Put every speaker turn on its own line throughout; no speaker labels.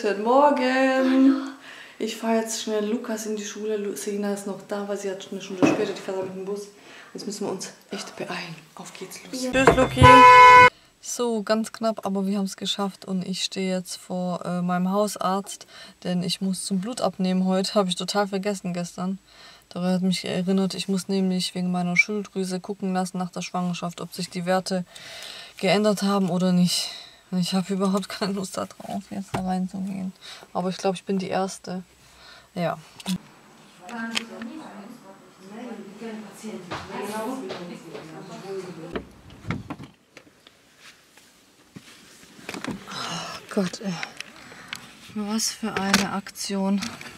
Guten Morgen! Ich fahre jetzt schnell Lukas in die Schule. Selina ist noch da, weil sie hat eine Stunde später, die fährt mit dem Bus. Jetzt müssen wir uns echt beeilen. Auf geht's los. Tschüss, Luki! So, ganz knapp, aber wir haben es geschafft und ich stehe jetzt vor meinem Hausarzt, denn ich muss zum Blut abnehmen heute. Habe ich total vergessen gestern. Darüber hat mich erinnert, ich muss nämlich wegen meiner Schilddrüse gucken lassen nach der Schwangerschaft, ob sich die Werte geändert haben oder nicht. Und ich habe überhaupt keine Lust darauf, jetzt da reinzugehen. Aber ich glaube, ich bin die Erste. Ja. Oh Gott, ey. Was für eine Aktion.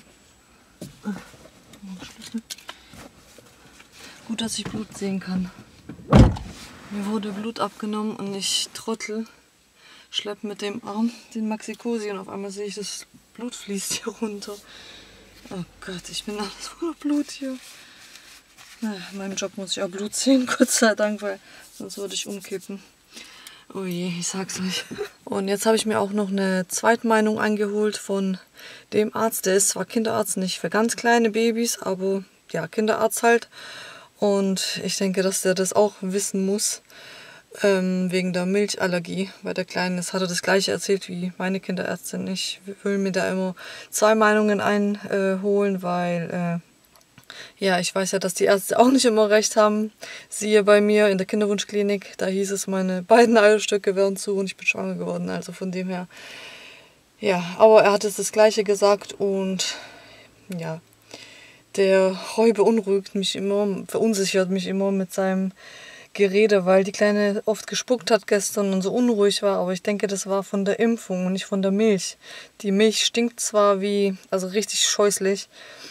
Gut, dass ich Blut sehen kann. Mir wurde Blut abgenommen und ich Trottel schleppe mit dem Arm den Maxi-Cosi und auf einmal sehe ich, das Blut fließt hier runter. Oh Gott, ich bin alles voller Blut hier. Naja, in meinem Job muss ich auch Blut sehen, Gott sei Dank, weil sonst würde ich umkippen. Oh je, ich sag's euch. Und jetzt habe ich mir auch noch eine Zweitmeinung eingeholt von dem Arzt. Der ist zwar Kinderarzt, nicht für ganz kleine Babys, aber ja, Kinderarzt halt. Und ich denke, dass der das auch wissen muss, wegen der Milchallergie bei der Kleinen. Das hat er das gleiche erzählt wie meine Kinderärztin. Ich will mir da immer zwei Meinungen einholen, weil ja, ich weiß ja, dass die Ärzte auch nicht immer recht haben. Siehe bei mir in der Kinderwunschklinik, da hieß es, meine beiden Eierstöcke wären zu und ich bin schwanger geworden. Also von dem her, ja, aber er hat es das gleiche gesagt und ja, der Roy beunruhigt mich immer, verunsichert mich immer mit seinem Gerede, weil die Kleine oft gespuckt hat gestern und so unruhig war, aber ich denke, das war von der Impfung und nicht von der Milch. Die Milch stinkt zwar also richtig scheußlich,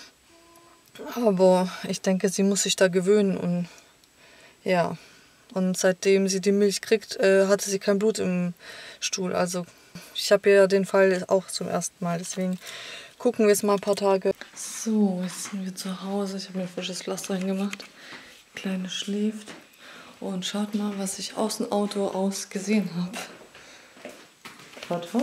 aber ich denke, sie muss sich da gewöhnen und ja, und seitdem sie die Milch kriegt, hatte sie kein Blut im Stuhl. Also ich habe ja den Fall auch zum ersten Mal, deswegen gucken wir jetzt mal ein paar Tage. So, jetzt sind wir zu Hause. Ich habe mir ein frisches Pflaster hingemacht. Die Kleine schläft. Und schaut mal, was ich aus dem Auto aus gesehen habe. Tada!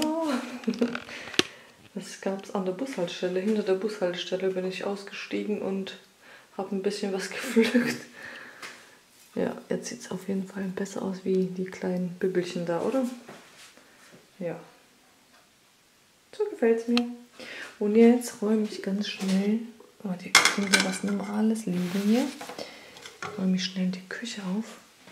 Das gab es an der Bushaltestelle. Hinter der Bushaltestelle bin ich ausgestiegen und habe ein bisschen was gepflückt. Ja, jetzt sieht es auf jeden Fall besser aus wie die kleinen Bibbelchen da, oder? Ja. So gefällt es mir. Und jetzt räume ich ganz schnell, oh, die kriegen so was Normales liegen hier. Räume ich schnell die Küche auf.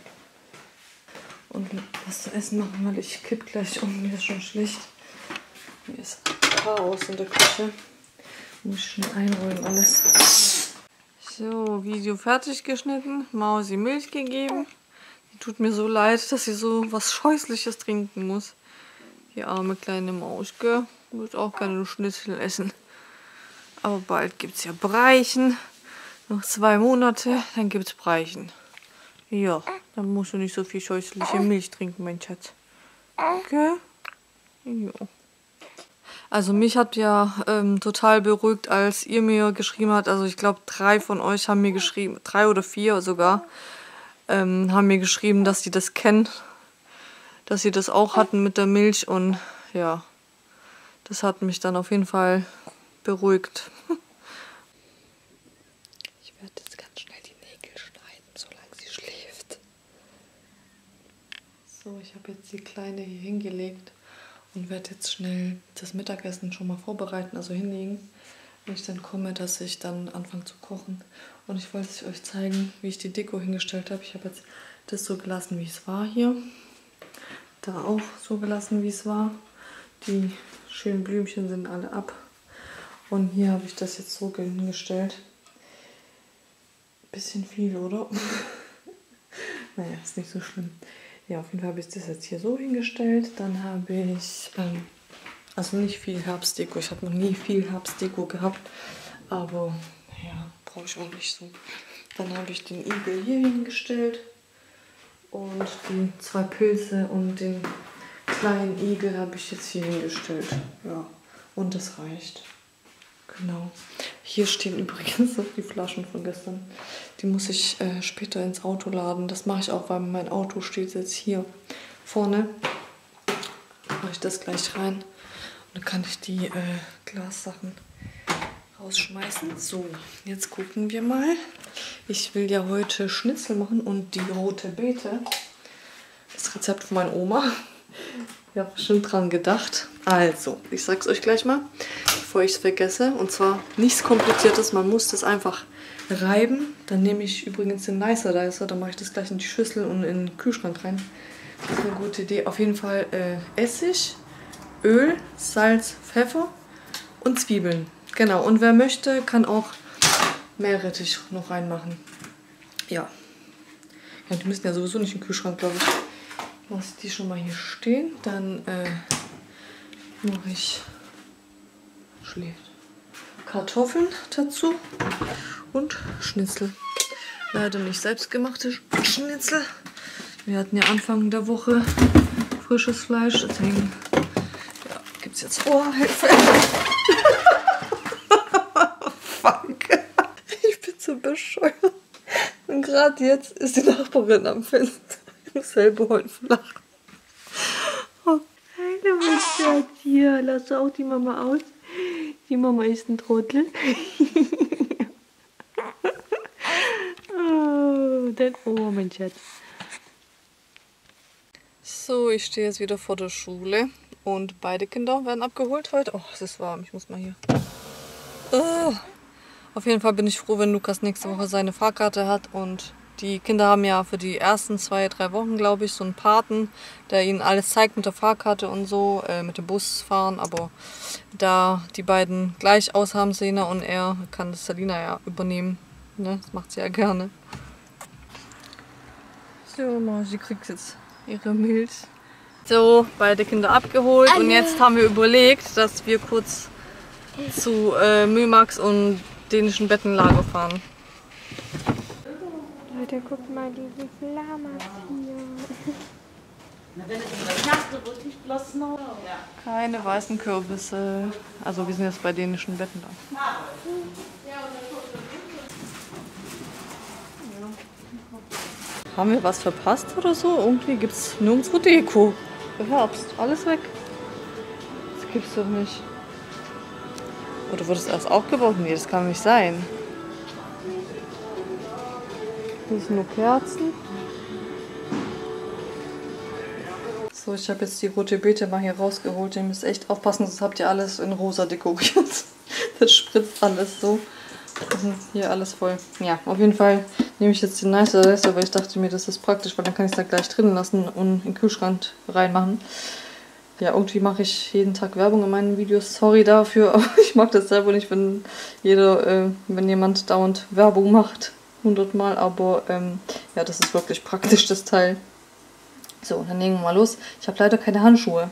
Und was zu essen machen, weil ich kipp gleich um. Mir ist schon schlecht. Hier ist Chaos in der Küche. Muss ich schnell einräumen alles. So, Video fertig geschnitten. Mausi Milch gegeben. Die tut mir so leid, dass sie so was Scheußliches trinken muss. Die arme kleine Mauschke wird auch gerne Schnitzel essen. Aber bald gibt es ja Breichen. Noch 2 Monate, dann gibt es Breichen. Ja, dann musst du nicht so viel scheußliche Milch trinken, mein Schatz. Okay? Ja. Also mich hat ja total beruhigt, als ihr mir geschrieben habt, also ich glaube 3 von euch haben mir geschrieben, 3 oder 4 sogar, haben mir geschrieben, dass sie das kennen, dass sie das auch hatten mit der Milch und ja, das hat mich dann auf jeden Fall beruhigt. Ich werde jetzt ganz schnell die Nägel schneiden, solange sie schläft. So, ich habe jetzt die Kleine hier hingelegt und werde jetzt schnell das Mittagessen schon mal vorbereiten, also hinlegen, wenn ich dann komme, dass ich dann anfange zu kochen. Und ich wollte es euch zeigen, wie ich die Deko hingestellt habe. Ich habe jetzt das so gelassen, wie es war hier. Da auch so gelassen, wie es war. Die schönen Blümchen sind alle ab. Und hier habe ich das jetzt so hingestellt. Bisschen viel, oder? Naja, ist nicht so schlimm. Ja, auf jeden Fall habe ich das jetzt hier so hingestellt. Dann habe ich, also nicht viel Herbstdeko. Ich habe noch nie viel Herbstdeko gehabt. Aber ja, brauche ich auch nicht so. Dann habe ich den Igel hier hingestellt. Und die 2 Pilze und den kleinen Igel habe ich jetzt hier hingestellt. Ja, und das reicht. Genau. Hier stehen übrigens noch die Flaschen von gestern. Die muss ich später ins Auto laden. Das mache ich auch, weil mein Auto steht jetzt hier vorne. Mache ich das gleich rein. dann kann ich die Glassachen rausschmeißen. So, jetzt gucken wir mal. Ich will ja heute Schnitzel machen und die rote Beete. Das Rezept von meiner Oma. Ich habe bestimmt dran gedacht. Also, ich sag's euch gleich mal, bevor ich es vergesse. Und zwar nichts Kompliziertes, man muss das einfach reiben. Dann nehme ich übrigens den Nicer Dicer, dann mache ich das gleich in die Schüssel und in den Kühlschrank rein. Das ist eine gute Idee. Auf jeden Fall Essig, Öl, Salz, Pfeffer und Zwiebeln. Genau, und wer möchte, kann auch Meerrettich noch reinmachen. Ja. Ja, die müssen ja sowieso nicht im Kühlschrank, glaube ich. Lasse die schon mal hier stehen. Dann mache ich Kartoffeln dazu und Schnitzel. Leider nicht selbstgemachte Schnitzel. Wir hatten ja Anfang der Woche frisches Fleisch, deswegen ja, gibt es jetzt Hilfe. Fuck. Ich bin so bescheuert. Und gerade jetzt ist die Nachbarin am Fenster. Ich muss selber heute lachen. Oh.
Hallo, mein Schatz. Hier, lass du auch die Mama aus. Die Mama ist ein Trottel. Oh, dein Ohr, mein Schatz.
So, ich stehe jetzt wieder vor der Schule und beide Kinder werden abgeholt heute. Oh, es ist warm, ich muss mal hier. Oh. Auf jeden Fall bin ich froh, wenn Lukas nächste Woche seine Fahrkarte hat und die Kinder haben ja für die ersten 2-3 Wochen, glaube ich, so einen Paten, der ihnen alles zeigt mit der Fahrkarte und so, mit dem Bus fahren. Aber da die beiden gleich aus haben, Sena und er, kann das Salina ja übernehmen. Ne? Das macht sie ja gerne. So, sie kriegt jetzt ihre Milch. So, beide Kinder abgeholt und jetzt haben wir überlegt, dass wir kurz zu Mühlmax und dänischen Bettenlager fahren.
Leute, guckt mal diese Flamas hier.
Keine weißen Kürbisse. Also wir sind jetzt bei dänischen Bettenlager. Haben wir was verpasst oder so? Irgendwie gibt es nirgendwo Deko. Für Herbst. Alles weg. Das gibt's doch nicht. Oder wurde es erst aufgebaut? Nee, das kann nicht sein. Hier sind nur Kerzen. So, ich habe jetzt die rote Beete mal hier rausgeholt. Ihr müsst echt aufpassen, sonst habt ihr alles in rosa dekoriert. Das spritzt alles so. Das ist hier alles voll. Ja, auf jeden Fall nehme ich jetzt den Nicer Dicer, weil ich dachte mir, das ist praktisch, weil dann kann ich es da gleich drin lassen und in den Kühlschrank reinmachen. Ja, irgendwie mache ich jeden Tag Werbung in meinen Videos. Sorry dafür, aber ich mag das selber nicht, wenn jemand dauernd Werbung macht. 100 Mal, aber ja, das ist wirklich praktisch, das Teil. So, dann legen wir mal los. Ich habe leider keine Handschuhe.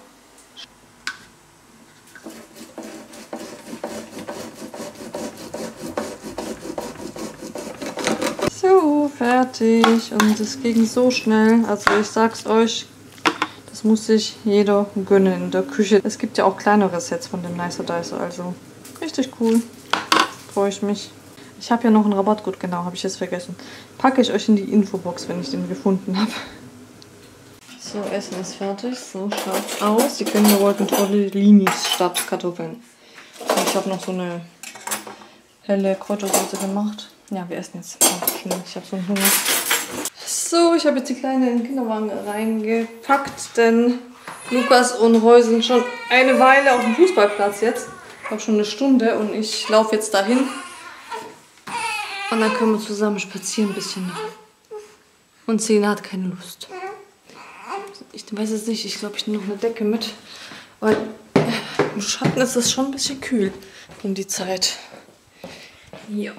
So, fertig. Und es ging so schnell. Also ich sag's euch, das muss sich jeder gönnen in der Küche. Es gibt ja auch kleinere Sets von dem Nicer Dicer, also richtig cool. Freue ich mich. Ich habe ja noch einen Rabattcode, genau, habe ich jetzt vergessen. Packe ich euch in die Infobox, wenn ich den gefunden habe. So, Essen ist fertig. So schaut's aus. Die Kinder wollten Tortellinis statt Kartoffeln. Und ich habe noch so eine helle Kräutersoße gemacht. Ja, wir essen jetzt. Ich habe so einen Hunger. So, ich habe jetzt die Kleine in den Kinderwagen reingepackt, denn Lukas und Roy sind schon eine Weile auf dem Fußballplatz jetzt. Ich glaube schon eine Stunde und ich laufe jetzt dahin. Und dann können wir zusammen spazieren ein bisschen. Und Sena hat keine Lust. Ich weiß es nicht, ich glaube, ich nehme noch eine Decke mit. Weil im Schatten ist es schon ein bisschen kühl um die Zeit. Ja.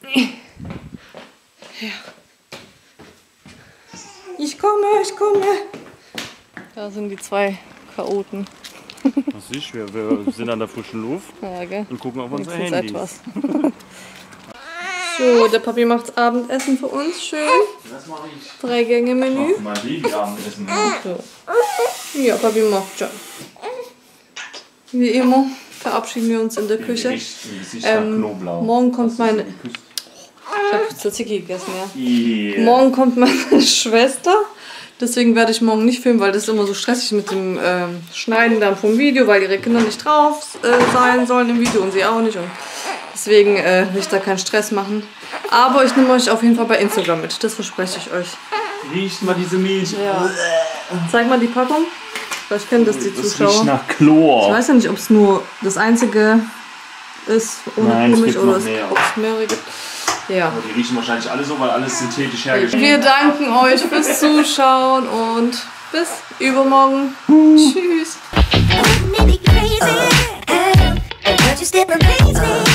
Ja. Ich komme. Da sind die zwei Chaoten.
Was ist? Wir sind an der frischen Luft und gucken auf unsere Handys. Etwas.
So, der Papi macht Abendessen für uns. Schön.
Das mache ich.
3-Gänge-Menü.
Mal Baby-Abendessen.
So. Ja, Papi macht schon. Wie immer verabschieden wir uns in der Küche. Morgen kommt meine... Ich habe Tzatziki gegessen, ja. Yeah. Morgen kommt meine Schwester. Deswegen werde ich morgen nicht filmen, weil das ist immer so stressig mit dem Schneiden dann vom Video, weil ihre Kinder nicht drauf sein sollen im Video und sie auch nicht. Und deswegen will ich da keinen Stress machen. Aber ich nehme euch auf jeden Fall bei Instagram mit, das verspreche ich euch.
Riecht mal diese Milch.
Ja. Zeig mal die Packung. Vielleicht kennen das die Zuschauer.
Das riecht nach Chlor.
Ich weiß ja nicht, ob es nur das einzige ist ohne Kuhmilch oder ob es mehrere gibt. Ja.
Aber die riechen wahrscheinlich alle so, weil alles synthetisch hergestellt ist.
Wir danken euch fürs Zuschauen und bis übermorgen. Tschüss.